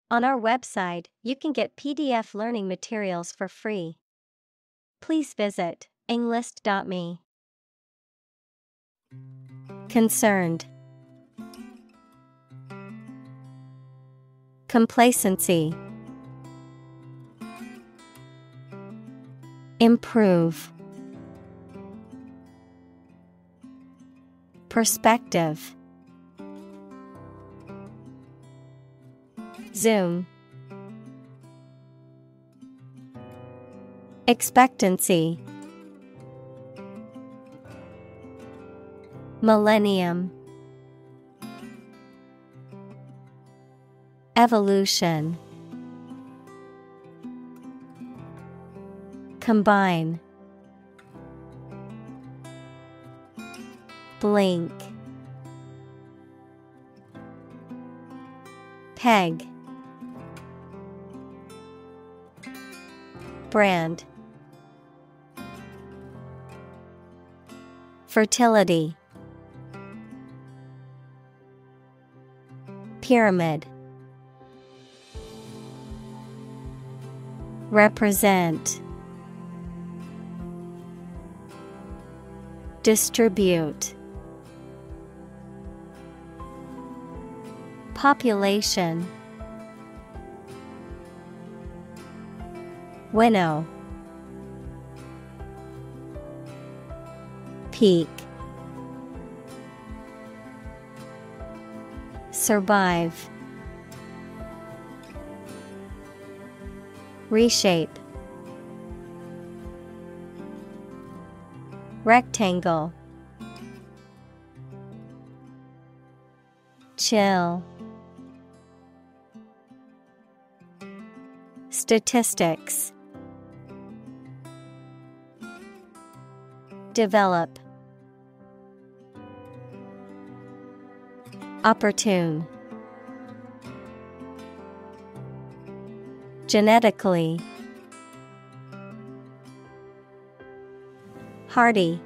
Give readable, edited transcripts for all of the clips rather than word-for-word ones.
On our website, you can get PDF learning materials for free. Please visit englist.me. Concerned. Complacency. Improve. Perspective. Zoom. Expectancy. Millennium. Evolution. Combine. Blink. Peg. Brand. Fertility. Pyramid. Represent. Distribute. Population. Winnow. Peak. Survive. Reshape. Rectangle. Chill. Statistics. Develop. Opportune. Genetically. Hardy.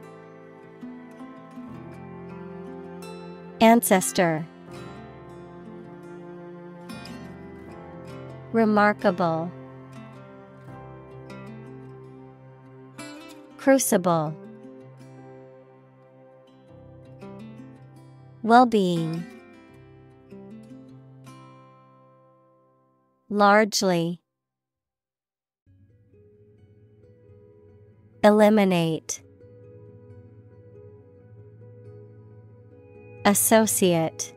Ancestor. Remarkable. Crucible. Well-being. Largely. Eliminate. Associate.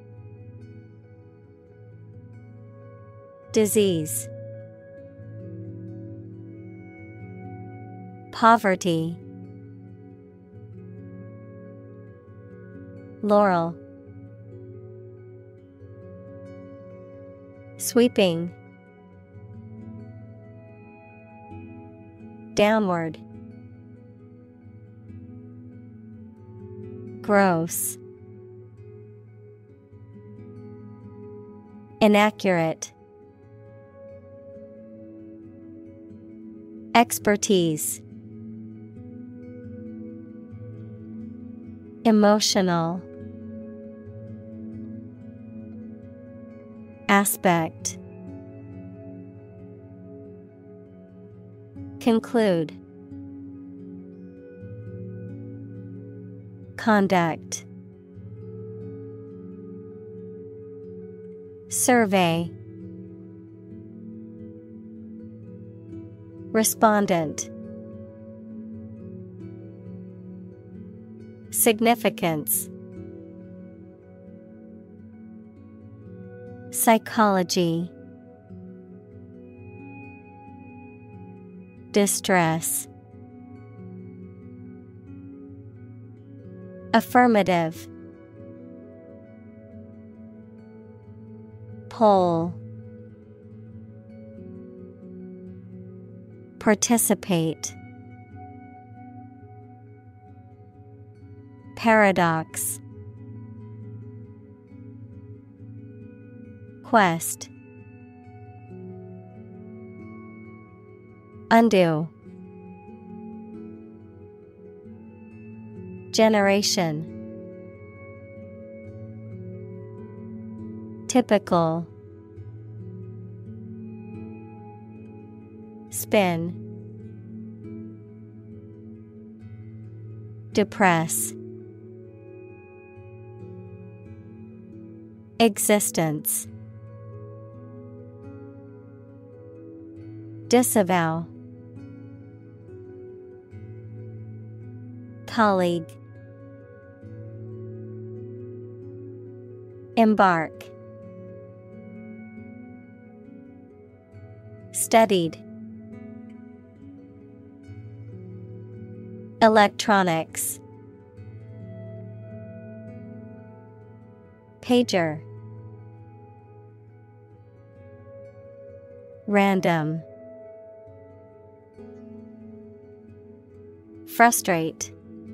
Disease. Poverty. Laurel. Sweeping. Downward. Gross. Inaccurate. Expertise. Emotional. Aspect. Conclude. Conduct. Survey. Respondent. Significance. Psychology. Distress. Affirmative. Poll. Participate. Paradox. Quest. Undo. Generation. Typical. Spin. Depress. Existence. Disavow. Colleague. Embark. Studied. Electronics. Pager. Random. Frustrate.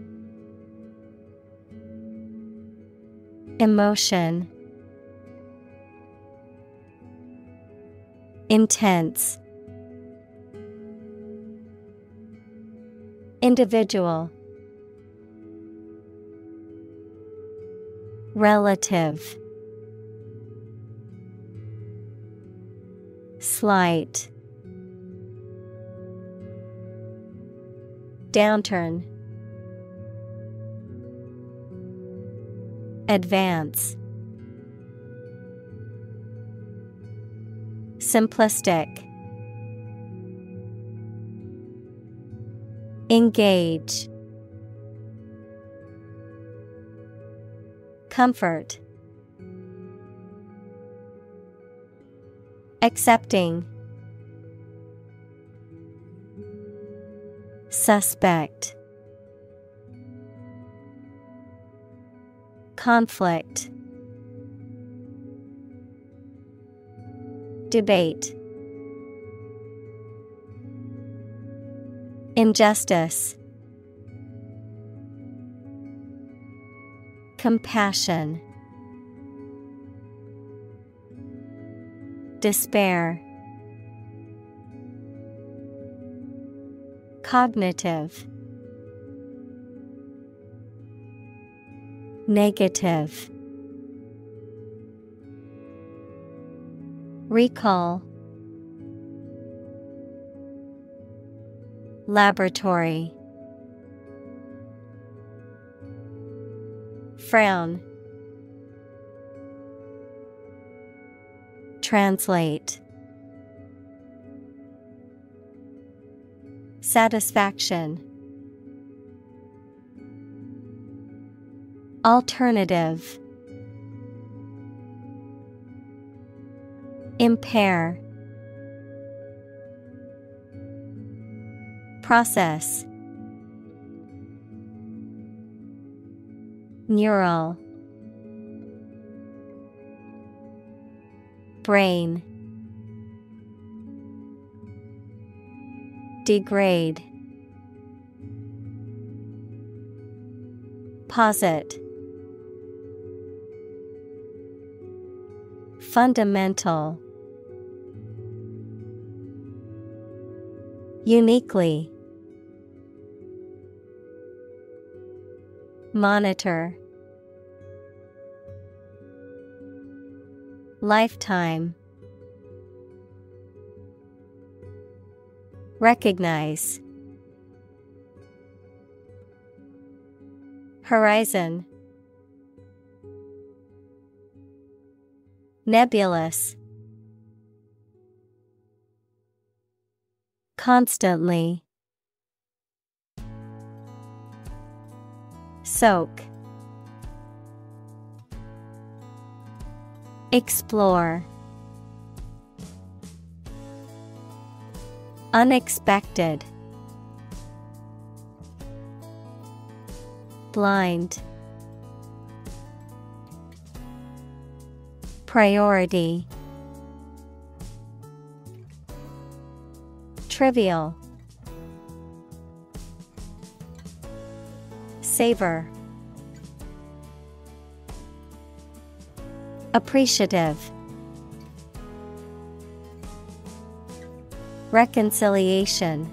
Emotion. Intense. Individual. Relative. Slight. Downturn. Advance. Simplistic. Engage. Comfort. Accepting. Suspect. Conflict. Debate. Injustice. Compassion. Despair. Cognitive. Negative. Recall. Laboratory. Frown. Translate. Satisfaction. Alternative. Impair. Process. Neural. Brain. Degrade. Posit. Fundamental. Uniquely. Monitor. Lifetime. Recognize. Horizon. Nebulous. Constantly. Soak. Explore. Unexpected. Blind. Priority. Trivial. Savor. Appreciative. Reconciliation.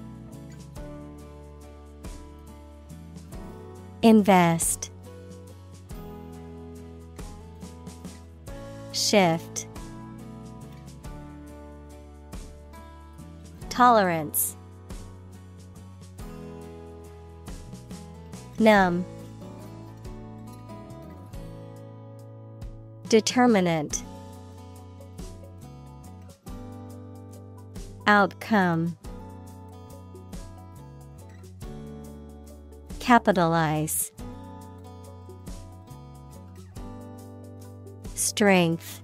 Invest. Shift. Tolerance. Numb. Determinant. Outcome. Capitalize. Strength.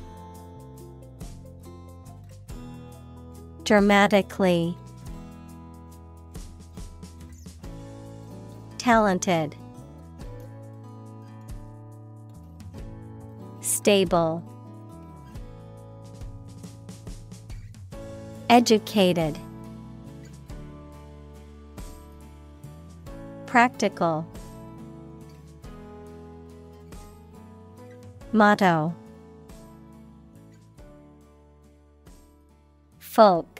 Dramatically. Talented. Stable. Educated. Practical. Motto. Folk.